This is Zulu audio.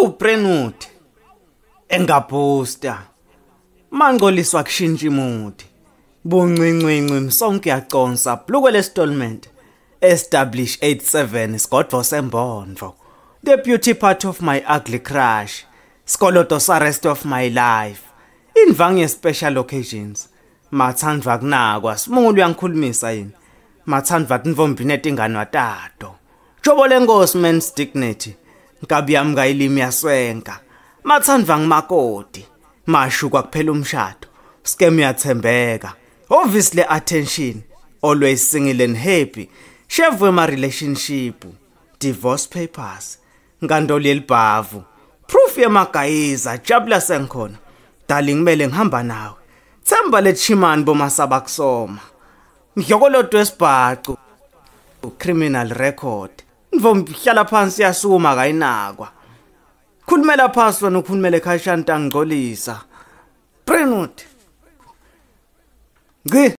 Brentwood engabooster mangoliswa kushintsha imuthi buncincinci msonke yaconsa blukwe installment establish 87 Sgodvo Sembondvo the beauty part of my ugly crush skoloto sa rest of my life invange special occasions mathandwa kunakwa simungulu yangikhulumisa yini mathandwa kunvombi netingane watato jobo lenkosi men's dignity nkabi yami kayilimi yaswenka mathandwa ngimakoti mashukwa kuphela umshado scam yathembeka obviously attention always single and happy chef my relationship divorce papers nkandoli elibhavu proof yemagayiza jabula senkhona darling kumele ngihamba nawe themba lechimani bomasaba kusoma ngiyokolodo esibhacu criminal record mvomhlala phansi yasuma kayinakwa khulumela phasi wena ukhulumele ekhaya shanta ngigcolisa Brentwood